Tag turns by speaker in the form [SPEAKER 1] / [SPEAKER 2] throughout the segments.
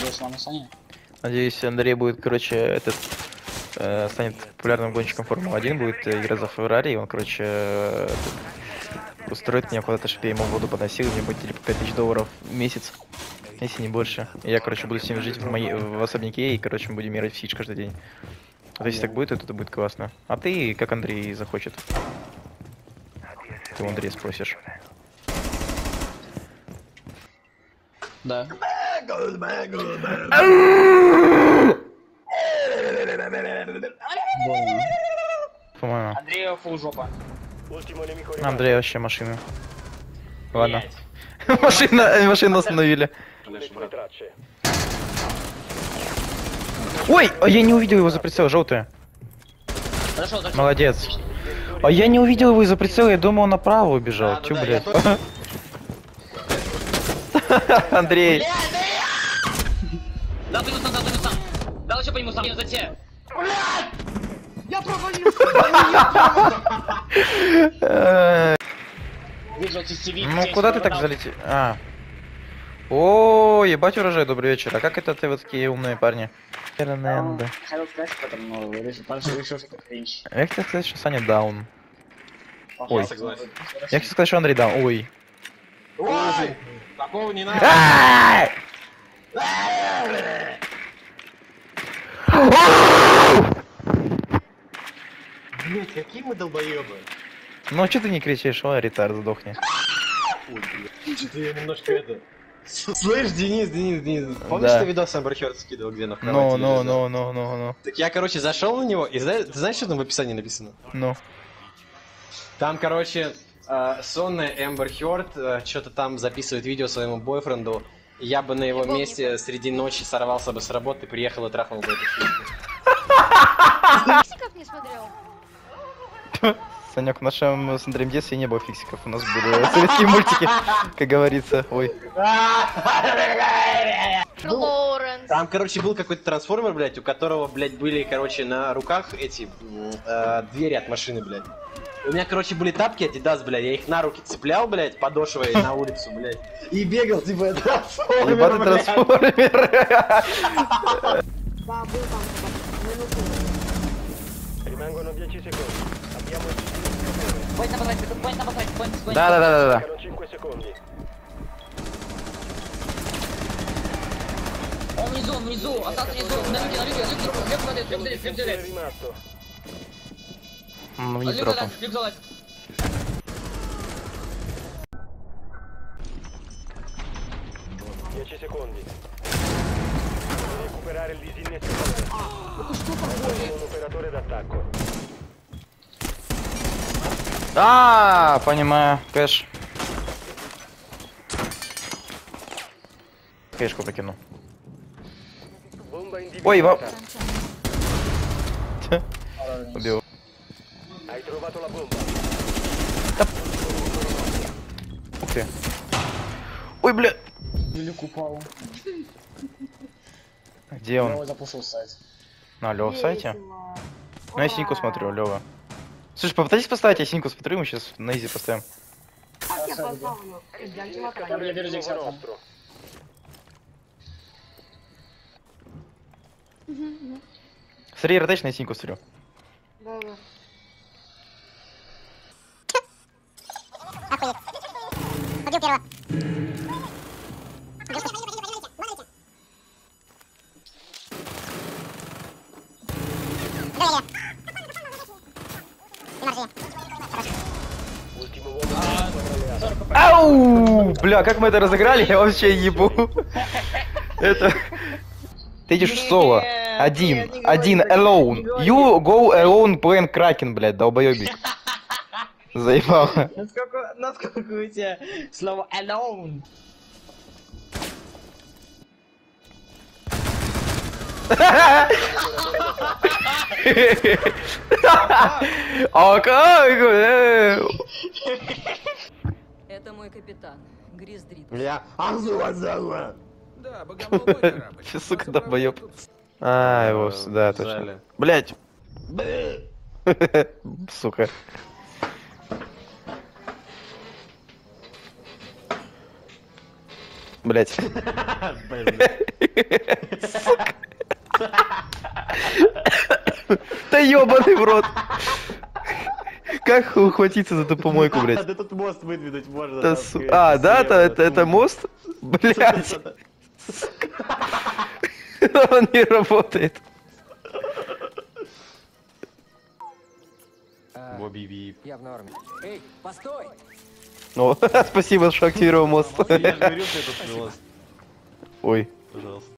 [SPEAKER 1] на Сане.
[SPEAKER 2] Надеюсь, Андрей будет, короче, станет популярным гонщиком Формулы-1, будет играть за Феррари, и он, короче, устроит меня куда-то, чтобы я ему воду подносил, и мне будет типа $5000 в месяц, если не больше. И я, короче, буду с ним жить в особняке, и, короче, мы будем играть в Сидж каждый день. Вот если так будет, то это будет классно. А ты, как Андрей захочет? Ты у Андрея спросишь.
[SPEAKER 1] Да.
[SPEAKER 2] По-моему.
[SPEAKER 1] Андрея фул жопа.
[SPEAKER 2] Андрей вообще машина. Ладно. Машину остановили. Ой, а я не увидел его за прицел, желтая.
[SPEAKER 1] Хорошо, так.
[SPEAKER 2] Молодец. А я не увидел его из-за прицела, я думал, он направо убежал.
[SPEAKER 1] Да,
[SPEAKER 2] Чё,
[SPEAKER 1] да,
[SPEAKER 2] блядь?
[SPEAKER 1] я тоже.
[SPEAKER 2] Андрей.
[SPEAKER 1] Да, ты сам, да, ты сам. Да, лучше по нему сам, за те. Блядь! Я провалился! Вижу, сетевик.
[SPEAKER 2] Ну, куда ты так залетел? А. О, ебать урожай, добрый вечер. А как это ты вот такие умные парни?
[SPEAKER 1] Хотел сказать, потом, но решил, что кринж.
[SPEAKER 2] Я хотел сказать, что Саня даун. Ой.
[SPEAKER 1] Согласен.
[SPEAKER 2] Я хотел сказать, что Андрей даун. Ой.
[SPEAKER 3] Ой! Такого не надо! Блять, какие мы долбоебы!
[SPEAKER 2] Ну, что ты не кричишь? Ой, ретард, сдохни.
[SPEAKER 3] Что-то я немножко это... Слышь, Денис, помнишь,
[SPEAKER 2] Да.
[SPEAKER 3] ты видос Amber Heard скидывал, где на
[SPEAKER 2] Ну,
[SPEAKER 3] кровати лежал?
[SPEAKER 2] ну.
[SPEAKER 3] Так я, короче, зашел на него, и ты знаешь, что там в описании написано?
[SPEAKER 2] Ну.
[SPEAKER 3] Там, короче, сонная Amber Heard что-то там записывает видео своему бойфренду, и я бы на его месте среди ночи сорвался бы с работы, приехал и трахнул бы эту шлюху.
[SPEAKER 4] Фиксиков не смотрел?
[SPEAKER 2] Санек, в нашем с Андреем детстве не было фиксиков. У нас были советские мультики, как говорится. Ой.
[SPEAKER 4] Лоуренс.
[SPEAKER 3] Там, короче, был какой-то трансформер, блядь, у которого, блядь, были, короче, на руках эти двери от машины, блядь. У меня, короче, были тапки Adidas, блядь, я их на руки цеплял, блядь, подошвой на улицу, блядь, и бегал, типа, трансформер,
[SPEAKER 2] Ебаный
[SPEAKER 3] блядь.
[SPEAKER 2] трансформер.
[SPEAKER 4] Да, был там.
[SPEAKER 5] Rimangono 10 secondi. Abbiamo il
[SPEAKER 1] Point на потратить, point на потратить, point.
[SPEAKER 2] Да.
[SPEAKER 5] mancano 5 secondi.
[SPEAKER 1] Он внизу, остался внизу, на люке, люк залез, люк
[SPEAKER 5] È
[SPEAKER 1] залез.
[SPEAKER 5] rimasto.
[SPEAKER 2] Ну, не
[SPEAKER 1] Люк
[SPEAKER 2] дропом.
[SPEAKER 1] залез, люк залез.
[SPEAKER 5] 10 secondi. Recuperare il disinnettore. Un operatore d'attacco.
[SPEAKER 2] А, понимаю. Кэш. Кэшку покину.
[SPEAKER 5] Bomba
[SPEAKER 2] Ой,
[SPEAKER 5] individuata.
[SPEAKER 2] Убил.
[SPEAKER 5] Hai trovato la bomba.
[SPEAKER 2] Ух ты. Ой, бля.
[SPEAKER 1] Люк упал.
[SPEAKER 2] Где он?
[SPEAKER 1] Запушил сайт.
[SPEAKER 2] На, Лёва в сайте? Ну, я синьку смотрю, Лёва. Слушай, попытайтесь поставить, я синьку смотрю, мы сейчас на изи поставим.
[SPEAKER 1] Я беру здесь
[SPEAKER 5] Nuovo nostro.
[SPEAKER 2] Смотри, ротейшн, я синьку смотрю.
[SPEAKER 4] Да.
[SPEAKER 6] Убил первого.
[SPEAKER 5] Ultimo uomo alleato.
[SPEAKER 2] Ау! Бля, как мы это разыграли, я вообще ебу. Это... Ты идешь в соло. Один, alone. You go alone playing Kraken, блядь, долбоёбик. Заебал.
[SPEAKER 1] Насколько у тебя слово alone?
[SPEAKER 2] А как?
[SPEAKER 7] Это мой капитан, Грис Дрит.
[SPEAKER 3] Бля,
[SPEAKER 7] Да, богомоловой корабль.
[SPEAKER 2] Ты, сука, долбоёб. А, его, да, точно.
[SPEAKER 3] Жаль.
[SPEAKER 2] Блять. Сука. Блять. Да ёбаный в рот. Как ухватиться за эту помойку, блять?
[SPEAKER 3] Да тут мост выдвинуть можно.
[SPEAKER 2] Да
[SPEAKER 3] там,
[SPEAKER 2] су-
[SPEAKER 3] конечно,
[SPEAKER 2] А, да,
[SPEAKER 3] слева,
[SPEAKER 2] это мост? Блять. Он не работает.
[SPEAKER 3] Бобби Бип.
[SPEAKER 8] Я в норме. Эй, постой!
[SPEAKER 2] Ну, спасибо, что активировал мост.
[SPEAKER 3] Я же говорил, что это мост.
[SPEAKER 2] Ой.
[SPEAKER 3] Пожалуйста.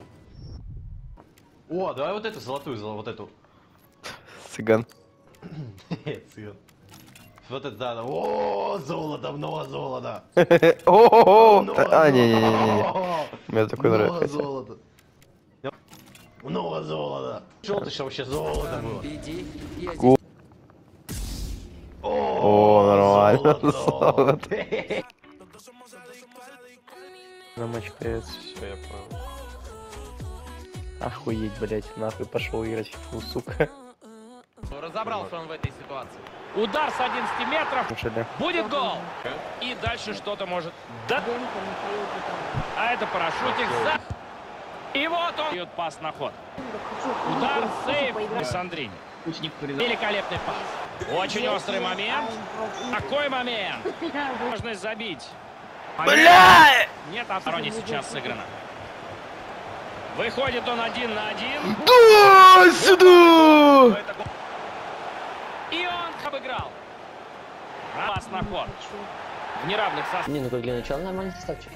[SPEAKER 3] О, давай вот эту золотую, вот эту.
[SPEAKER 2] Цыган.
[SPEAKER 3] Цыган. Вот это, да. О, золото, много золота.
[SPEAKER 2] О,
[SPEAKER 3] Много
[SPEAKER 2] а, не-не-не.
[SPEAKER 3] золота.
[SPEAKER 2] Мне такой
[SPEAKER 3] Много
[SPEAKER 2] нравится.
[SPEAKER 3] золота. Много золота. Желтый, что вообще золото было.
[SPEAKER 8] Иди, я
[SPEAKER 2] Ку- О, нормально.
[SPEAKER 3] Золото.
[SPEAKER 2] Замочкается.
[SPEAKER 3] Всё, я понял.
[SPEAKER 2] Охуеть, блять, нахуй пошел играть в фу, сука.
[SPEAKER 9] Разобрался он в этой ситуации. Удар с 11 метров.
[SPEAKER 2] Слушали.
[SPEAKER 9] Будет гол. И дальше что-то может... Да. А это парашютик. И вот он дает пас на ход. Удар, сейв и Сандрини. Великолепный пас. Очень острый момент. Такой момент. Возможность забить.
[SPEAKER 2] Бля!
[SPEAKER 9] Нет, обороне сейчас сыграно. Выходит он 1 на 1.
[SPEAKER 2] Да, сюда!
[SPEAKER 9] И он обыграл. Пас на ход. В неравных составах.
[SPEAKER 1] Не, ну как для начала нормальный составчик.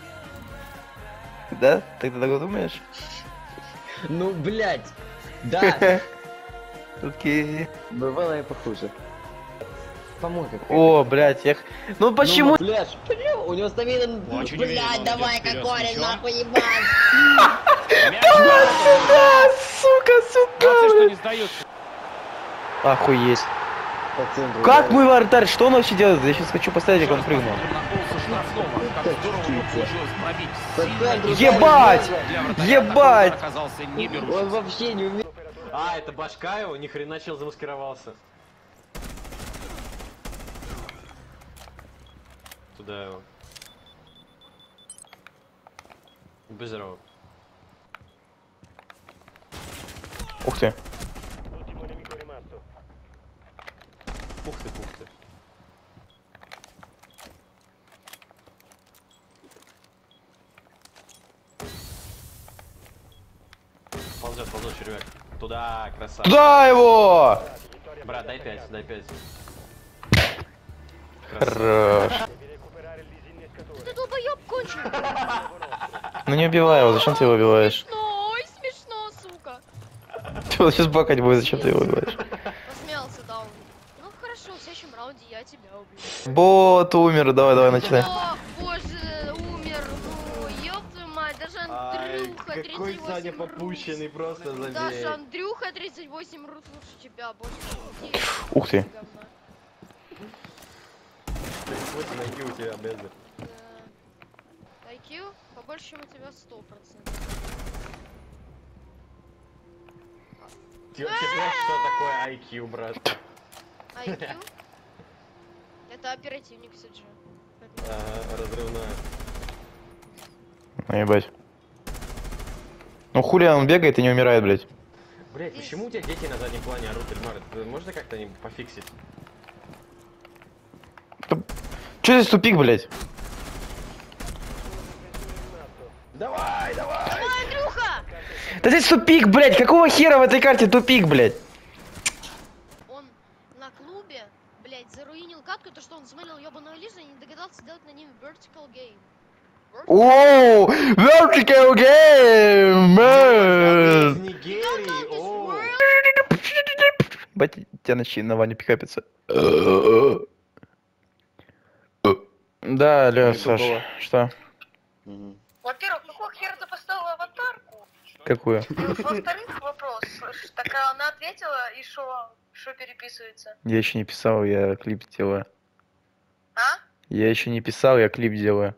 [SPEAKER 2] Да? Ты так думаешь?
[SPEAKER 1] Ну, блядь. Да,
[SPEAKER 2] Окей.
[SPEAKER 1] бывало и похуже. Помойка.
[SPEAKER 2] О, блять, я... Ну почему?
[SPEAKER 1] Блядь, у него стамина...
[SPEAKER 9] Очень
[SPEAKER 1] Блядь,
[SPEAKER 9] уверенно
[SPEAKER 1] давай,
[SPEAKER 9] идет вперед с
[SPEAKER 1] какой
[SPEAKER 9] мячом.
[SPEAKER 1] нахуй ебать.
[SPEAKER 9] Мяч в ворот.
[SPEAKER 2] Да, сука,
[SPEAKER 9] Молодцы, что
[SPEAKER 2] сюда!
[SPEAKER 9] не сдаются.
[SPEAKER 2] Охуеть.
[SPEAKER 1] По центру,
[SPEAKER 2] Как
[SPEAKER 1] да.
[SPEAKER 2] мой вратарь? Что он вообще делает? Я сейчас хочу поставить, как он прыгнул.
[SPEAKER 9] Как здорово ему получилось пробить.
[SPEAKER 1] По центру,
[SPEAKER 2] Ебать!
[SPEAKER 1] да,
[SPEAKER 9] Для вратаря
[SPEAKER 2] Ебать!
[SPEAKER 9] такой удар оказался не
[SPEAKER 1] Он
[SPEAKER 9] берущим.
[SPEAKER 1] вообще не умеет.
[SPEAKER 3] А, это башка его, ни хрена чел замаскировался. Туда его. Без здорово.
[SPEAKER 2] Ух ты.
[SPEAKER 3] Пух ты, пух ты. Ползет, червяк. Туда, красавчик.
[SPEAKER 2] Туда его!
[SPEAKER 3] Брат, дай 5, дай 5.
[SPEAKER 2] Хорош.
[SPEAKER 4] Ты долбоёб конченый.
[SPEAKER 2] Ну не убивай его, зачем ты его убиваешь?
[SPEAKER 4] Смешно, ой, смешно, сука.
[SPEAKER 2] Ты вот сейчас бакать будет, зачем ты его убиваешь?
[SPEAKER 4] Посмеялся, да, он. Ну хорошо, в следующем раунде я тебя убью.
[SPEAKER 2] Бот умер, давай, начинай.
[SPEAKER 4] О, боже, умер, ну, ёб твою мать, даже Андрюха, 38
[SPEAKER 3] попущенный, просто
[SPEAKER 4] Даже Андрюха 38 рут лучше тебя, боже мой.
[SPEAKER 2] Ух ты.
[SPEAKER 4] Говна.
[SPEAKER 3] Вот ноги у тебя, Безер.
[SPEAKER 4] IQ побольше, чем у тебя 100%.
[SPEAKER 3] Ты вообще знаешь, что такое IQ, брат?
[SPEAKER 4] IQ? Это оперативник CG.
[SPEAKER 3] Ага, разрывная.
[SPEAKER 2] Ну ебать. Ну хули он бегает и не умирает, блядь.
[SPEAKER 3] Блять, почему у тебя дети на заднем плане орут, Эльмар? Это можно как-то им пофиксить?
[SPEAKER 2] Че здесь тупик, блядь?
[SPEAKER 3] Давай!
[SPEAKER 4] Давай, Андрюха!
[SPEAKER 2] Да здесь тупик, блядь, какого хера в этой карте тупик, блядь?
[SPEAKER 4] Он на клубе, блядь, заруинил катку, то что он смотрел ёбаную лижу и не догадался сделать на ним vertical game.
[SPEAKER 2] Оу, vertical game,
[SPEAKER 3] Из
[SPEAKER 2] man.
[SPEAKER 3] Нигерии! О!
[SPEAKER 2] Бать, тебя начни на Ваню пикапиться. Да, алло, Саш, что?
[SPEAKER 10] Во-первых, какого хера ты поставила аватарку?
[SPEAKER 2] Какую?
[SPEAKER 10] Во-вторых, вопрос. Так она ответила, и что переписывается?
[SPEAKER 2] Я еще не писал, я клип делаю.
[SPEAKER 10] А?
[SPEAKER 2] Я еще не писал, я клип делаю.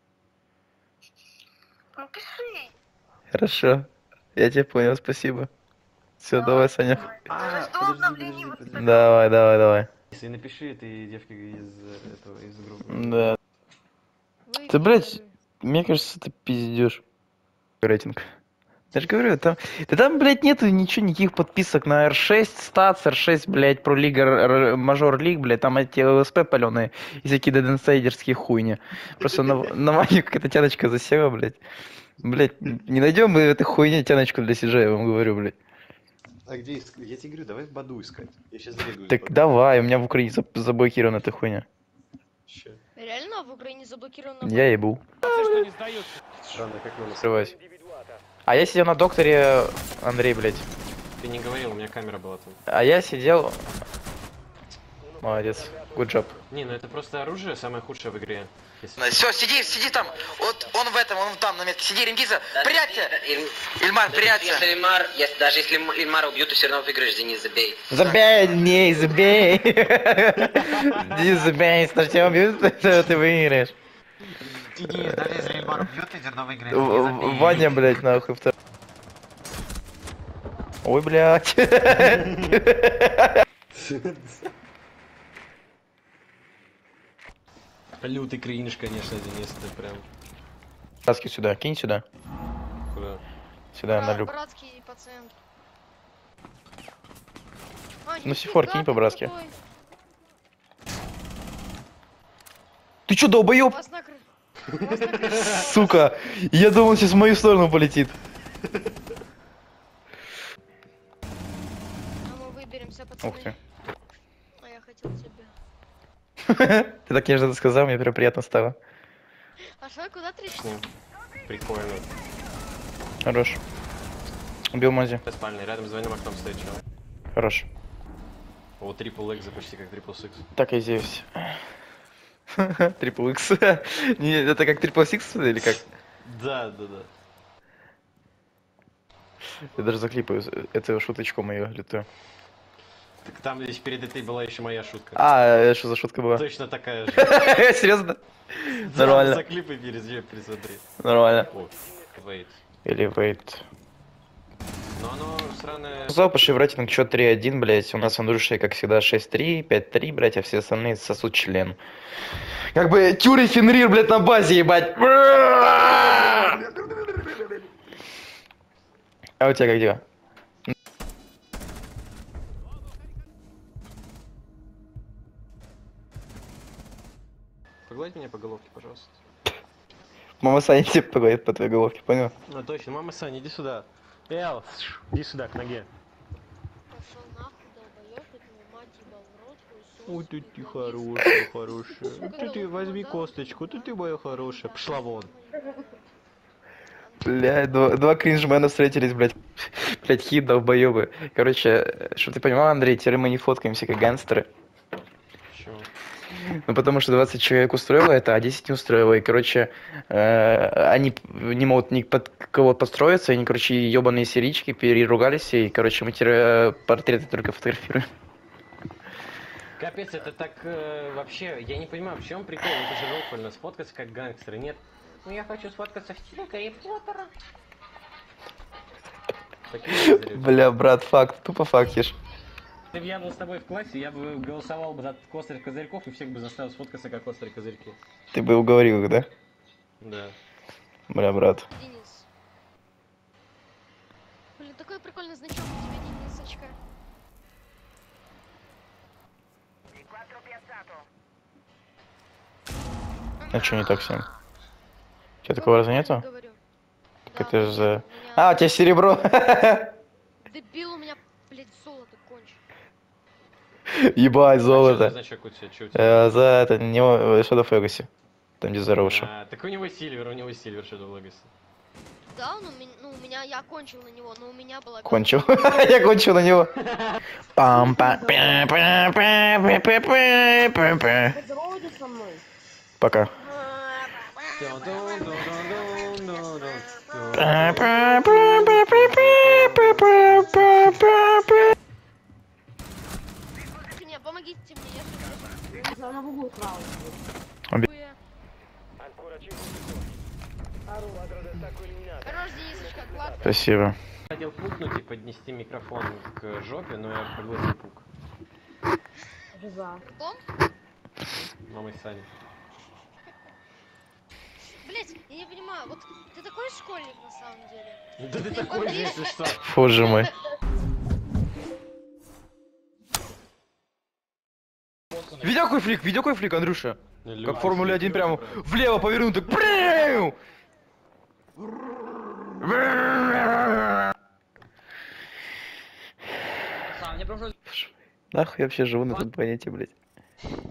[SPEAKER 10] Ну пиши.
[SPEAKER 2] Хорошо. Я тебя понял, спасибо. Все, давай, Саня.
[SPEAKER 10] Жду обновлений в Инстаграме.
[SPEAKER 2] Давай.
[SPEAKER 3] Если напиши этой девке из этого, из группы.
[SPEAKER 2] Да. Ты, блядь, Мне кажется, это пиздешь. Рейтинг. Я же говорю, там, блядь, нету ничего, никаких подписок на R6, Stats, R6, блядь, Pro League, Major League, блядь, там эти ЛСП паленые и всякие дединсайдерские хуйни. Просто на Ваню какая-то тяночка засела, блядь. Блядь, не найдем мы в этой хуйне тяночку для CJ, я вам говорю, блядь.
[SPEAKER 3] А где искать? Я тебе говорю, давай в Баду искать. Я сейчас зарегаюсь.
[SPEAKER 2] Так давай, у меня в Украине заблокирована эта хуйня.
[SPEAKER 3] Ща.
[SPEAKER 4] Реально в Украине заблокировано?
[SPEAKER 2] Я ебу.
[SPEAKER 9] Что не сдаются.
[SPEAKER 3] Странно, как его
[SPEAKER 2] Скрывайся. А я сидел на докторе, Андрей, блядь.
[SPEAKER 3] Ты не говорил, у меня камера была там.
[SPEAKER 2] А я сидел... Молодец. Good job.
[SPEAKER 3] Не, ну это просто оружие самое худшее в игре.
[SPEAKER 2] Все, сиди там. Вот он в этом, он там на месте. Сиди, Ремгиза, прячься! Ильмар, прячься!
[SPEAKER 1] Даже если Ильмара убьют, ты все равно выиграешь, Денис, забей.
[SPEAKER 2] Забей, не, забей. Денис, забей, если тебя убьют, ты выиграешь.
[SPEAKER 3] Денис, даже если Ильмар убьют, ты все равно выиграешь.
[SPEAKER 2] Ваня, блядь, нахуй. Ой, блядь.
[SPEAKER 3] Лютый кринж, конечно, Денис, ты прям.
[SPEAKER 2] Таски сюда, кинь сюда.
[SPEAKER 3] Куда?
[SPEAKER 2] Сюда, на люк.
[SPEAKER 4] Братский пациент.
[SPEAKER 2] Ну, C4 кинь по-братски. Ты чё, долбоёб? Сука, я думал, сейчас в мою сторону полетит.
[SPEAKER 4] А мы выберемся, пацаны.
[SPEAKER 2] Ух ты.
[SPEAKER 4] А я хотел тебя.
[SPEAKER 2] Ты так нежно сказал, мне прям приятно стало.
[SPEAKER 4] А что, куда ты?
[SPEAKER 3] Прикольно.
[SPEAKER 2] Хорош. Убил Мози.
[SPEAKER 3] Спальный, рядом с двойным окном стоит чел.
[SPEAKER 2] Хорош.
[SPEAKER 3] О, трипл X, почти как трипл Six.
[SPEAKER 2] Так и здесь. Трипл X. Это как трипл Six или как?
[SPEAKER 3] Да.
[SPEAKER 2] Я даже заклипаю эту шуточку мою лютую.
[SPEAKER 3] Так там здесь перед этой была еще моя шутка.
[SPEAKER 2] А, что за шутка была?
[SPEAKER 3] Точно такая же.
[SPEAKER 2] Серьезно?
[SPEAKER 3] Да,
[SPEAKER 2] Нормально.
[SPEAKER 3] заклипай пересмотри.
[SPEAKER 2] Нормально.
[SPEAKER 3] О, wait.
[SPEAKER 2] Или wait.
[SPEAKER 3] Но оно сраное...
[SPEAKER 2] Запаши в рейтинг счет 3-1, блять. У нас в Андрюше, как всегда, 6-3, 5-3, блять, а все остальные сосут член. Как бы Тюри Фенрир, блять, на базе, ебать. А у тебя как дела?
[SPEAKER 3] Погладь меня по головке, пожалуйста.
[SPEAKER 2] Мама Саня тебе погладит по твоей головке, понял?
[SPEAKER 3] Ну точно, мама Саня, иди сюда. Эл, иди сюда, к ноге.
[SPEAKER 4] Пошел нахуй, долбоёб, ты твою мать ебал в рот, хуесос.
[SPEAKER 3] Ой, ты
[SPEAKER 4] блядь.
[SPEAKER 3] хорошая. Ты возьми косточку, ты моя хорошая. Пошла вон.
[SPEAKER 2] Блядь, два кринжмена встретились, блядь. Блядь, хит, долбоёбы. Короче, чтобы ты понимал, Андрей, теперь мы не фоткаемся как гангстеры.
[SPEAKER 3] Почему?
[SPEAKER 2] Ну, потому что 20 человек устроило это, а 10 не устроило. И, короче, они не могут ни под кого подстроиться, они, короче, ебаные серички переругались, и, короче, мы теперь портреты только фотографируем.
[SPEAKER 3] Капец, это так вообще, я не понимаю, в чем прикол, это же ролл сфоткаться как гангстеры, нет? Ну я хочу сфоткаться в стиле Гарри Поттера.
[SPEAKER 2] Бля, брат, факт, тупо фактишь.
[SPEAKER 3] Если бы я был с тобой в классе, я бы голосовал бы за острых козырьков и всех бы заставил сфоткаться как острые козырьки.
[SPEAKER 2] Ты бы уговорил их, да?
[SPEAKER 3] Да.
[SPEAKER 2] Бля, брат.
[SPEAKER 4] Денис. Блин, такой прикольный значок у тебя, Денисочка.
[SPEAKER 2] А что не так с ним? У тебя такого раза нету?
[SPEAKER 4] Говорю.
[SPEAKER 2] Так это же... А, у тебя серебро!
[SPEAKER 4] Дебил, у меня, блядь, золото кончено.
[SPEAKER 2] Ебать, золото.
[SPEAKER 3] Значок у тебя, что у тебя?
[SPEAKER 2] За это, него Shadow of Legacy. Там, где Зароша.
[SPEAKER 3] Так у него сильвер Shadow of Legacy.
[SPEAKER 4] Да, ну, у меня, я кончил на него, но у меня была...
[SPEAKER 2] Кончил. Я кончил на него.
[SPEAKER 5] Поздоровайтесь со мной.
[SPEAKER 2] Пока.
[SPEAKER 4] Не, помогите мне, я
[SPEAKER 5] Она в углу справа.
[SPEAKER 4] Хорош, Денисочка, класс.
[SPEAKER 2] Спасибо.
[SPEAKER 3] Хотел пукнуть и поднести микрофон к жопе, но я проглотил пук.
[SPEAKER 5] Жиза.
[SPEAKER 4] Том?
[SPEAKER 3] Мамой Сани.
[SPEAKER 4] Блять, я не понимаю, вот ты такой школьник на самом деле.
[SPEAKER 3] Да ты такой же, если что.
[SPEAKER 2] Боже мой. Видел какой флик, Андрюша? Как в Формуле 1 прямо влево повернул, так прям!
[SPEAKER 1] Сам, мне просто...
[SPEAKER 2] Нахуй я вообще живу на этом планете, блядь.